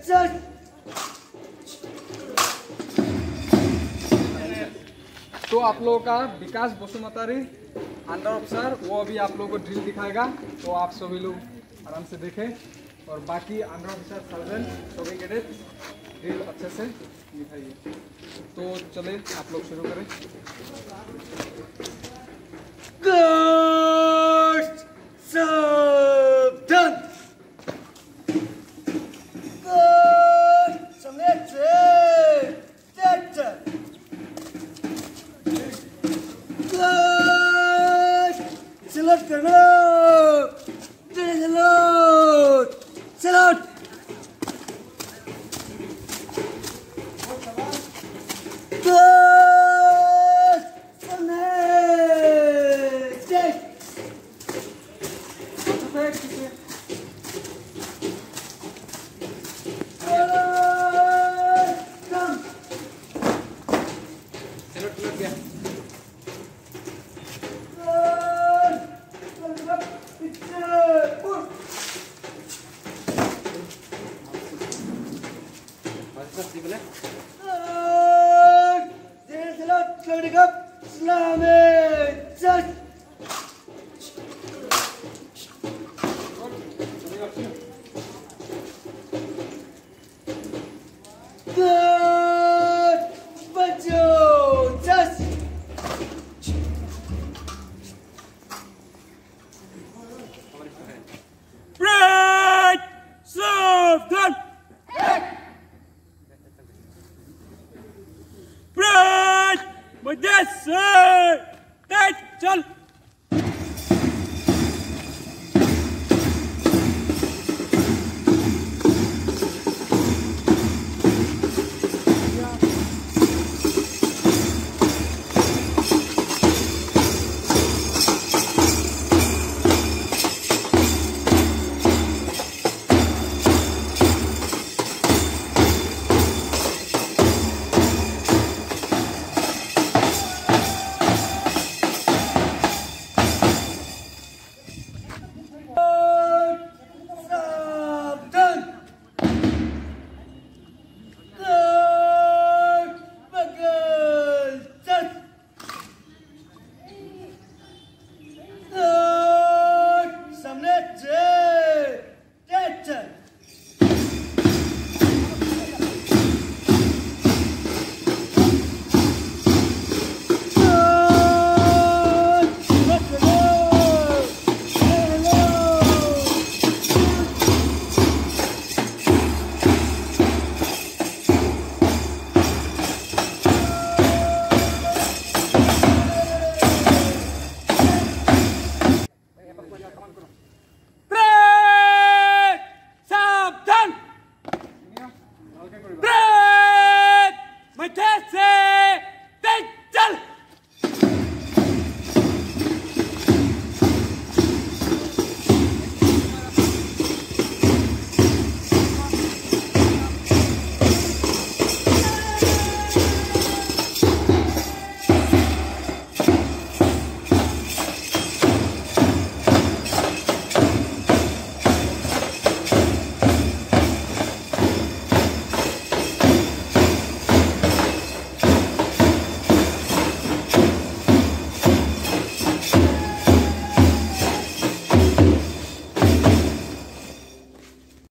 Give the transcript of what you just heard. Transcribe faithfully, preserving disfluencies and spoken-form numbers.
तो आप लोगों का विकास बसुमतारी अंडर ऑफिसर वो अभी आप लोगों को ड्रिल दिखाएगा, तो आप सभी लोग आराम से देखें। और बाकी अंडर ऑफिसर सर्जन सभी कैडेट ड्रिल अच्छे से दिखाइए। तो चले आप लोग शुरू करें। Salute करना, चले salute, salute. Good, सामने, check. Good, come. Salute लग गया। Loading up, slamming, just. Good, Bajo, just. Right, serve, done. Right, with this, uh, that, chal.